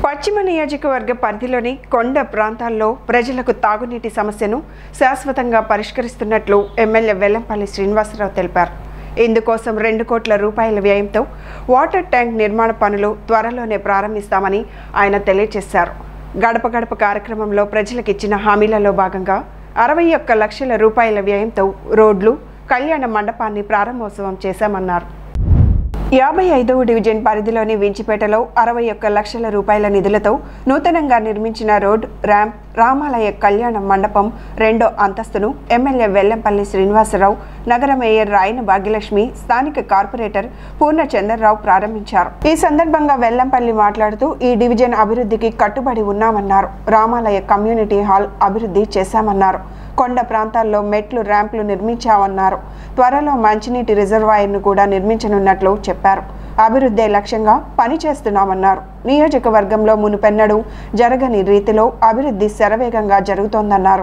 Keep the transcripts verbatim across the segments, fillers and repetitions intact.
పశ్చిమ నియోజకవర్గ పరిధిలోని కొండ ప్రాంతాల్లో ప్రజలకు తాగునీటి సమస్యను శాశ్వతంగా పరిష్కరిస్తున్నట్లు ఎమ్మెల్యే వెల్లంపల్లి శ్రీనివాసరావు తెలిపారు. ఇందుకోసం రెండు కోట్ల రూపాయల వ్యయంతో వాటర్ ట్యాంక్ నిర్మాణ పనులు త్వరలోనే ప్రారంభిస్తామని ఆయన తెలియజేశారు. గడప గడప కార్యక్రమంలో ప్రజలకు ఇచ్చిన హామీలలో భాగంగా అరవై ఒక్క లక్షల రూపాయల వ్యయంతో రోడ్లు, కళ్యాణ మండపాన్ని ప్రారంభోత్సవం చేశామన్నారు. యాభై ఐదవ డివిజన్ పరిధిలోని వించిపేటలో అరవై ఒక్క లక్షల రూపాయల నిధులతో నూతనంగా నిర్మించిన రోడ్, ర్యాంప్, రామాలయ కళ్యాణ మండపం రెండో అంతస్తును ఎమ్మెల్యే వెల్లంపల్లి శ్రీనివాసరావు, నగర మేయర్ రాయన భాగ్యలక్ష్మి, స్థానిక కార్పొరేటర్ పూర్ణచంద్రరావు ప్రారంభించారు. ఈ సందర్భంగా వెల్లంపల్లి మాట్లాడుతూ ఈ డివిజన్ అభివృద్ధికి కట్టుబడి ఉన్నామన్నారు. రామాలయ కమ్యూనిటీ హాల్ అభివృద్ధి చేశామన్నారు. కొండ ప్రాంతాల్లో మెట్లు, ర్యాంపులు నిర్మించామన్నారు. త్వరలో మంచినీటి రిజర్వాయర్ను కూడా నిర్మించనున్నట్లు చెప్పారు. అభివృద్ధి లక్ష్యంగా పనిచేస్తున్నామన్నారు. నియోజకవర్గంలో మునుపెన్నడూ జరగని రీతిలో అభివృద్ధి శరవేగంగా జరుగుతోందన్నారు.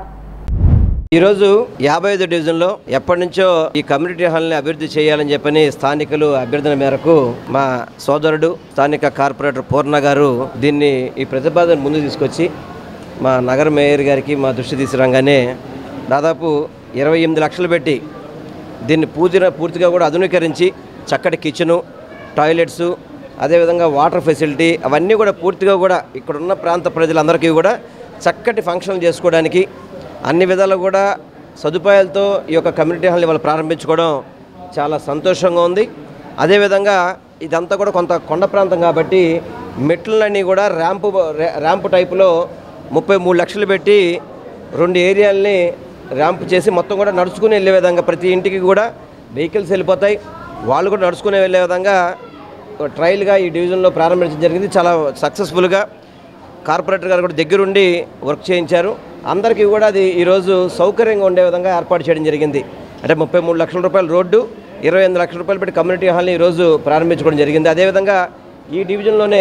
ఈరోజు యాభై ఐదు డివిజన్లో ఎప్పటి నుంచో ఈ కమ్యూనిటీ హాల్ని అభివృద్ధి చేయాలని చెప్పని స్థానికులు అభ్యర్థన మేరకు మా సోదరుడు స్థానిక కార్పొరేటర్ పూర్ణ గారు దీన్ని ఈ ప్రతిపాదన ముందు తీసుకొచ్చి మా నగర మేయర్ గారికి మా దృష్టి తీసుకురాగానే దాదాపు ఇరవై ఎనిమిది లక్షలు పెట్టి దీన్ని పూర్తిగా పూర్తిగా కూడా ఆధునీకరించి చక్కటి కిచెను, టాయిలెట్సు, అదేవిధంగా వాటర్ ఫెసిలిటీ అవన్నీ కూడా పూర్తిగా కూడా ఇక్కడున్న ప్రాంత ప్రజలందరికీ కూడా చక్కటి ఫంక్షన్లు చేసుకోవడానికి అన్ని విధాలు కూడా సదుపాయాలతో ఈ యొక్క కమ్యూనిటీ హాల్ని వాళ్ళు ప్రారంభించుకోవడం చాలా సంతోషంగా ఉంది. అదేవిధంగా ఇదంతా కూడా కొంత కొండ ప్రాంతం కాబట్టి మెట్లన్నీ కూడా ర్యాంపు ర్యాంపు టైపులో ముప్పై మూడు లక్షలు పెట్టి రెండు ఏరియాలని ర్యాంప్ చేసి మొత్తం కూడా నడుచుకుని వెళ్ళే విధంగా ప్రతి ఇంటికి కూడా వెహికల్స్ వెళ్ళిపోతాయి, వాళ్ళు కూడా నడుచుకుని వెళ్ళే విధంగా ట్రయల్గా ఈ డివిజన్లో ప్రారంభించడం జరిగింది. చాలా సక్సెస్ఫుల్గా కార్పొరేటర్ గారు కూడా దగ్గరుండి వర్క్ చేయించారు. అందరికీ కూడా అది ఈరోజు సౌకర్యంగా ఉండే విధంగా ఏర్పాటు చేయడం జరిగింది. అంటే ముప్పై మూడు లక్షల రూపాయల రోడ్డు, ఇరవై ఎనిమిది లక్షల రూపాయలు పెట్టి కమ్యూనిటీ హాల్ని ఈరోజు ప్రారంభించుకోవడం జరిగింది. అదేవిధంగా ఈ డివిజన్లోనే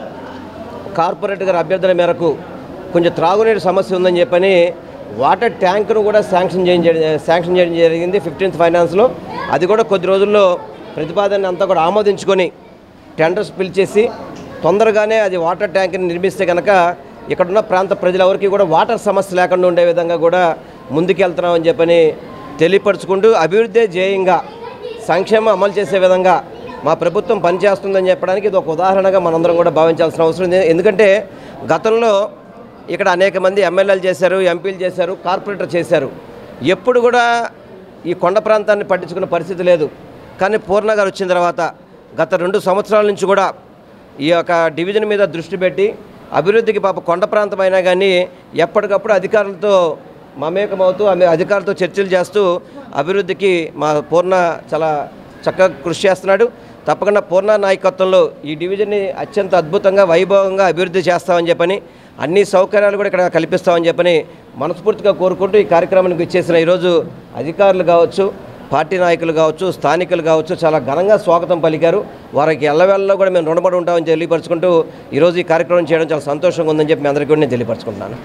కార్పొరేటర్ గారి అభ్యర్థన మేరకు కొంచెం త్రాగునీటి సమస్య ఉందని చెప్పని వాటర్ ట్యాంకును కూడా శాంక్షన్ చేయడం శాంక్షన్ చేయడం జరిగింది ఫిఫ్టీన్త్ ఫైనాన్స్లో. అది కూడా కొద్ది రోజుల్లో ప్రతిపాదన అంతా కూడా ఆమోదించుకొని టెండర్స్ పిలిచేసి తొందరగానే అది వాటర్ ట్యాంక్ని నిర్మిస్తే కనుక ఇక్కడున్న ప్రాంత ప్రజలెవరికి కూడా వాటర్ సమస్య లేకుండా ఉండే విధంగా కూడా ముందుకెళ్తున్నామని చెప్పని తెలియపరుచుకుంటూ అభివృద్ధి ధ్యేయంగా సంక్షేమం అమలు చేసే విధంగా మా ప్రభుత్వం పనిచేస్తుందని చెప్పడానికి ఇది ఒక ఉదాహరణగా మనందరం కూడా భావించాల్సిన అవసరం ఉంది. ఎందుకంటే గతంలో ఇక్కడ అనేక మంది ఎమ్మెల్యేలు చేశారు, ఎంపీలు చేశారు, కార్పొరేటర్ చేశారు. ఎప్పుడు కూడా ఈ కొండ ప్రాంతాన్ని పట్టించుకున్న పరిస్థితి లేదు. కానీ పూర్ణ గారు వచ్చిన తర్వాత గత రెండు సంవత్సరాల నుంచి కూడా ఈ యొక్క డివిజన్ మీద దృష్టి పెట్టి అభివృద్ధికి పాప కొండ ప్రాంతం అయినా కానీ ఎప్పటికప్పుడు అధికారులతో మమేకమవుతూ అధికారులతో చర్చలు చేస్తూ అభివృద్ధికి మా పూర్ణ చాలా చక్కగా కృషి చేస్తున్నాడు. తప్పకుండా పూర్ణ నాయకత్వంలో ఈ డివిజన్ని అత్యంత అద్భుతంగా వైభవంగా అభివృద్ధి చేస్తామని చెప్పని అన్ని సౌకర్యాలు కూడా ఇక్కడ కల్పిస్తామని చెప్పని మనస్ఫూర్తిగా కోరుకుంటూ ఈ కార్యక్రమానికి ఇచ్చేసిన ఈరోజు అధికారులు కావచ్చు, పార్టీ నాయకులు కావచ్చు, స్థానికులు కావచ్చు చాలా ఘనంగా స్వాగతం పలికారు. వారికి ఎల్లవేళలో కూడా మేము రుణపడి ఉంటామని తెలియపరచుకుంటూ ఈరోజు ఈ కార్యక్రమం చేయడం చాలా సంతోషంగా ఉందని చెప్పి మీ అందరికీ కూడా నేను తెలియపరచుకుంటున్నాను.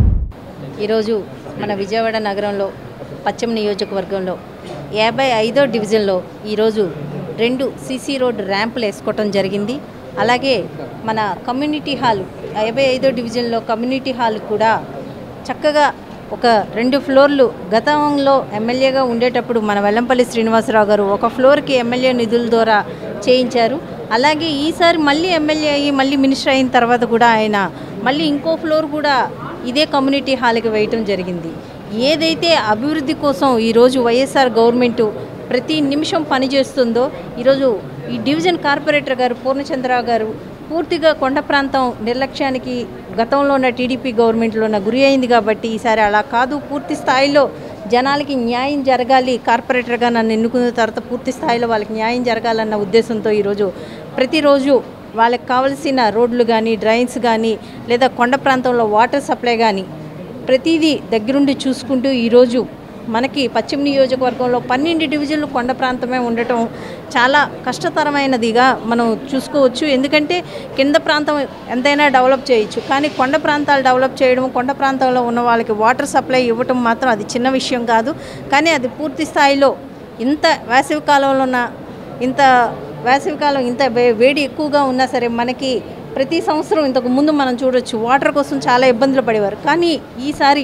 ఈరోజు మన విజయవాడ నగరంలో పశ్చిమ నియోజకవర్గంలో యాభై ఐదో డివిజన్లో ఈరోజు రెండు సీసీ రోడ్ ర్యాంపులు వేసుకోవటం జరిగింది. అలాగే మన కమ్యూనిటీ హాల్ యాభై ఐదో డివిజన్లో కమ్యూనిటీ హాల్ కూడా చక్కగా ఒక రెండు ఫ్లోర్లు గతంలో ఎమ్మెల్యేగా ఉండేటప్పుడు మన వెల్లంపల్లి శ్రీనివాసరావు గారు ఒక ఫ్లోర్కి ఎమ్మెల్యే నిధుల ద్వారా చేయించారు. అలాగే ఈసారి మళ్ళీ ఎమ్మెల్యే అయ్యి మళ్ళీ మినిస్టర్ అయిన తర్వాత కూడా ఆయన మళ్ళీ ఇంకో ఫ్లోర్ కూడా ఇదే కమ్యూనిటీ హాల్కి వేయటం జరిగింది. ఏదైతే అభివృద్ధి కోసం ఈరోజు వైఎస్ఆర్ గవర్నమెంటు ప్రతి నిమిషం పనిచేస్తుందో ఈరోజు ఈ డివిజన్ కార్పొరేటర్ గారు పూర్ణచంద్రరావు గారు పూర్తిగా కొండ ప్రాంతం నిర్లక్ష్యానికి గతంలో ఉన్న టీడీపీ గవర్నమెంట్లో ఉన్న గురి అయింది. కాబట్టి ఈసారి అలా కాదు, పూర్తి స్థాయిలో జనాలకి న్యాయం జరగాలి, కార్పొరేటర్గా నన్ను ఎన్నుకున్న తర్వాత పూర్తి స్థాయిలో వాళ్ళకి న్యాయం జరగాలన్న ఉద్దేశంతో ఈరోజు ప్రతిరోజు వాళ్ళకి కావలసిన రోడ్లు కానీ, డ్రైన్స్ కానీ, లేదా కొండ ప్రాంతంలో వాటర్ సప్లై కానీ ప్రతిదీ దగ్గరుండి చూసుకుంటూ ఈరోజు మనకి పశ్చిమ నియోజకవర్గంలో పన్నెండు డివిజన్లు కొండ ప్రాంతమే ఉండటం చాలా కష్టతరమైనదిగా మనం చూసుకోవచ్చు. ఎందుకంటే కింద ప్రాంతం ఎంతైనా డెవలప్ చేయొచ్చు, కానీ కొండ ప్రాంతాలు డెవలప్ చేయడం, కొండ ప్రాంతంలో ఉన్న వాళ్ళకి వాటర్ సప్లై ఇవ్వటం మాత్రం అది చిన్న విషయం కాదు. కానీ అది పూర్తి స్థాయిలో ఇంత వేసవి కాలంలో ఉన్న ఇంత వేసవికాలం ఇంత వేడి ఎక్కువగా ఉన్నా సరే మనకి ప్రతి సంవత్సరం ఇంతకు ముందు మనం చూడొచ్చు వాటర్ కోసం చాలా ఇబ్బందులు పడేవారు. కానీ ఈసారి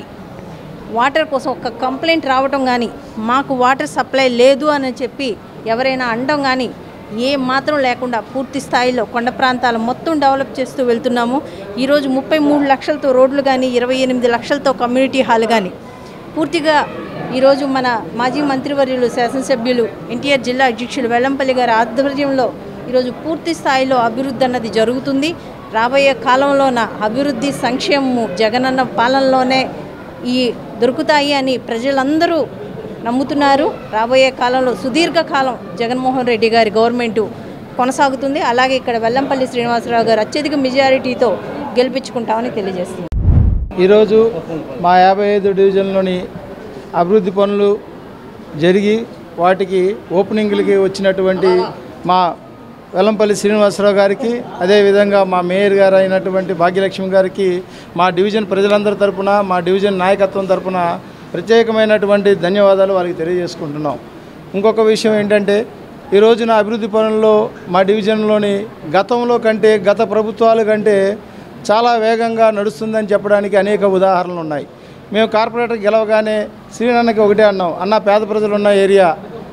వాటర్ కోసం ఒక కంప్లైంట్ రావటం కానీ, మాకు వాటర్ సప్లై లేదు అని చెప్పి ఎవరైనా అనడం కానీ ఏ మాత్రం లేకుండా పూర్తి స్థాయిలో కొండ ప్రాంతాలు మొత్తం డెవలప్ చేస్తూ వెళ్తున్నాము. ఈరోజు ముప్పై మూడు లక్షలతో రోడ్లు కానీ, ఇరవై ఎనిమిది లక్షలతో కమ్యూనిటీ హాల్ కానీ పూర్తిగా ఈరోజు మన మాజీ మంత్రివర్యులు శాసనసభ్యులు ఎన్టీఆర్ జిల్లా అధ్యక్షులు వెల్లంపల్లి గారి ఆధ్వర్యంలో ఈరోజు పూర్తి స్థాయిలో అభివృద్ధి అన్నది జరుగుతుంది. రాబోయే కాలంలోన అభివృద్ధి సంక్షేమము జగనన్న పాలనలోనే ఈ దొరుకుతాయి అని ప్రజలందరూ నమ్ముతున్నారు. రాబోయే కాలంలో సుదీర్ఘకాలం జగన్మోహన్ రెడ్డి గారి గవర్నమెంటు కొనసాగుతుంది. అలాగే ఇక్కడ వెల్లంపల్లి శ్రీనివాసరావు గారు అత్యధిక మెజారిటీతో గెలిపించుకుంటామని తెలియజేస్తుంది. ఈరోజు మా యాభై ఐదు డివిజన్లోని అభివృద్ధి పనులు జరిగి వాటికి ఓపెనింగ్లకి వచ్చినటువంటి మా వెల్లంపల్లి శ్రీనివాసరావు గారికి, అదేవిధంగా మా మేయర్ గారు అయినటువంటి భాగ్యలక్ష్మి గారికి మా డివిజన్ ప్రజలందరి తరపున, మా డివిజన్ నాయకత్వం తరపున ప్రత్యేకమైనటువంటి ధన్యవాదాలు వారికి తెలియజేసుకుంటున్నాం. ఇంకొక విషయం ఏంటంటే, ఈ రోజున అభివృద్ధి పనుల్లో మా డివిజన్లోని గతంలో కంటే, గత ప్రభుత్వాల కంటే చాలా వేగంగా నడుస్తుందని చెప్పడానికి అనేక ఉదాహరణలు ఉన్నాయి. మేము కార్పొరేటర్ గెలవగానే శ్రీనన్నకి ఒకటే అన్నాం, అన్న పేద ప్రజలు ఉన్న ఏరియా,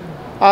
ఆ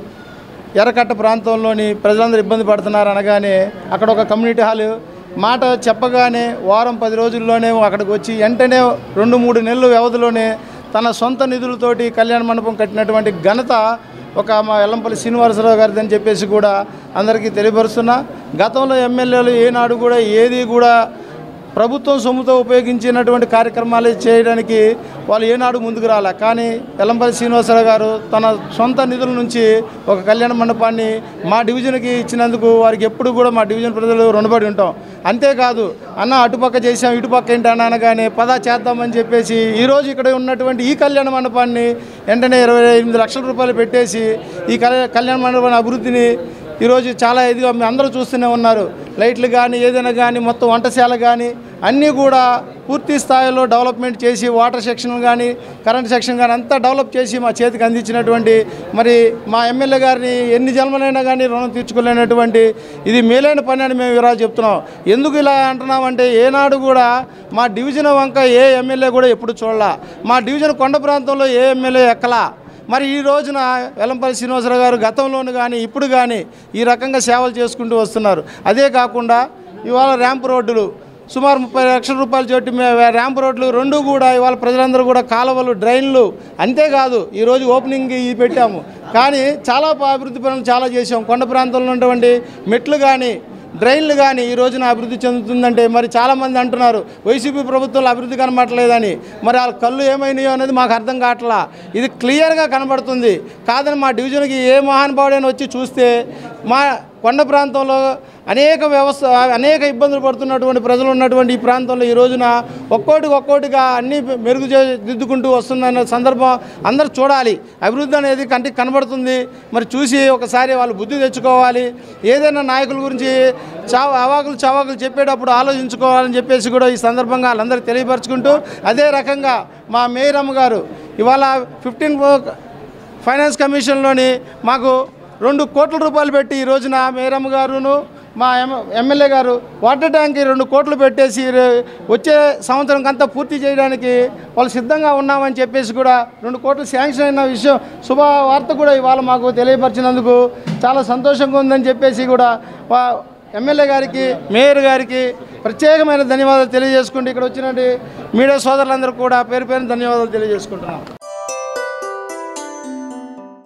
ఎర్రకట్ట ప్రాంతంలోని ప్రజలందరూ ఇబ్బంది పడుతున్నారు అనగానే అక్కడ ఒక కమ్యూనిటీ హాల్ మాట చెప్పగానే వారం పది రోజుల్లోనే అక్కడికి వచ్చి వెంటనే రెండు మూడు నెలల వ్యవధిలోనే తన సొంత నిధులతోటి కళ్యాణ మండపం కట్టినటువంటి ఘనత ఒక మా వెల్లంపల్లి శ్రీనివాసరావు గారిది అని చెప్పేసి కూడా అందరికీ తెలియపరుస్తున్నా. గతంలో ఎమ్మెల్యేలు ఏనాడు కూడా ఏది కూడా ప్రభుత్వం సొమ్ముతో ఉపయోగించినటువంటి కార్యక్రమాలు చేయడానికి వాళ్ళు ఏనాడు ముందుకు రాలే. కానీ వెల్లంపల్లి శ్రీనివాసరావు గారు తన సొంత నిధుల నుంచి ఒక కళ్యాణ మండపాన్ని మా డివిజన్కి ఇచ్చినందుకు వారికి ఎప్పుడు కూడా మా డివిజన్ ప్రజలు రుణపడి ఉంటాం. అంతేకాదు, అన్న అటుపక్క చేసాం ఇటుపక్క ఏంటి అన్న అనగానే పదా చేద్దామని చెప్పేసి ఈరోజు ఇక్కడ ఉన్నటువంటి ఈ కళ్యాణ మండపాన్ని వెంటనే ఇరవై ఎనిమిది లక్షల రూపాయలు పెట్టేసి ఈ కళ్యాణ మండపాన్ని అభివృద్ధిని ఈరోజు చాలా ఇదిగా మీ అందరూ చూస్తూనే ఉన్నారు. లైట్లు కానీ ఏదైనా కానీ మొత్తం వంటశాల కానీ అన్నీ కూడా పూర్తి స్థాయిలో డెవలప్మెంట్ చేసి వాటర్ సెక్షన్ కానీ కరెంట్ సెక్షన్ కానీ అంతా డెవలప్ చేసి మా చేతికి అందించినటువంటి మరి మా ఎమ్మెల్యే గారిని ఎన్ని జన్మలైనా కానీ రుణం తీర్చుకోలేనటువంటి ఇది మేలైన పని అని మేము ఈరోజు చెప్తున్నాం. ఎందుకు ఇలా అంటున్నామంటే, ఏనాడు కూడా మా డివిజన్ వంక ఏ ఎమ్మెల్యే కూడా ఎప్పుడు చూడాల, మా డివిజన్ కొండ ప్రాంతంలో ఏ ఎమ్మెల్యే ఎక్కలా. మరి ఈ రోజున వెల్లంపల్లి శ్రీనివాసరావు గారు గతంలోను కానీ ఇప్పుడు కానీ ఈ రకంగా సేవలు చేసుకుంటూ వస్తున్నారు. అదే కాకుండా ఇవాళ ర్యాంప్ రోడ్డులు సుమారు ముప్పై లక్షల రూపాయలు చోటి ర్యాంప్ రోడ్లు రెండు కూడా ఇవాళ ప్రజలందరూ కూడా కాలువలు, డ్రైన్లు, అంతేకాదు ఈరోజు ఓపెనింగ్ ఇది పెట్టాము. కానీ చాలా అభివృద్ధి పనులు చాలా చేసాం. కొండ ప్రాంతంలో ఉన్నటువంటి మెట్లు కానీ డ్రైన్లు కానీ ఈ రోజున అభివృద్ధి చెందుతుందంటే మరి చాలామంది అంటున్నారు వైసీపీ ప్రభుత్వంలో అభివృద్ధి కనబడట్లేదని. మరి వాళ్ళ కళ్ళు ఏమైనాయో అనేది మాకు అర్థం కావట్లా. ఇది క్లియర్గా కనబడుతుంది. కాదని మా డివిజన్కి ఏ మహానుభావుడైనా వచ్చి చూస్తే మా కొండ ప్రాంతంలో అనేక వ్యవస్థ అనేక ఇబ్బందులు పడుతున్నటువంటి ప్రజలు ఉన్నటువంటి ఈ ప్రాంతంలో ఈ రోజున ఒక్కోటికి ఒక్కోటిగా అన్నీ మెరుగు దిద్దుకుంటూ వస్తుందన్న సందర్భం అందరూ చూడాలి. అభివృద్ధి అనేది కంటికి కనబడుతుంది. మరి చూసి ఒకసారి వాళ్ళు బుద్ధి తెచ్చుకోవాలి. ఏదైనా నాయకుల గురించి చావ అవాకులు చవాకులు చెప్పేటప్పుడు ఆలోచించుకోవాలని చెప్పేసి కూడా ఈ సందర్భంగా వాళ్ళందరికీ తెలియపరచుకుంటూ, అదే రకంగా మా మేయరమ్మ గారు ఇవాళ ఫిఫ్టీన్ ఫైనాన్స్ కమిషన్లోని మాకు రెండు కోట్ల రూపాయలు పెట్టి ఈ రోజున మేయరమ్మ గారును మా ఎమ్ ఎమ్మెల్యే గారు వాటర్ ట్యాంక్కి రెండు కోట్లు పెట్టేసి వచ్చే సంవత్సరం అంతా పూర్తి చేయడానికి వాళ్ళు సిద్ధంగా ఉన్నామని చెప్పేసి కూడా రెండు కోట్లు శాంక్షన్ అయిన విషయం శుభవార్త కూడా ఇవాళ మాకు తెలియపరిచినందుకు చాలా సంతోషంగా ఉందని చెప్పేసి కూడా ఎమ్మెల్యే గారికి, మేయర్ గారికి ప్రత్యేకమైన ధన్యవాదాలు తెలియజేసుకుంటూ ఇక్కడ వచ్చినటువంటి మీడియా సోదరులందరూ కూడా పేరు పేరున ధన్యవాదాలు తెలియజేసుకుంటున్నాం.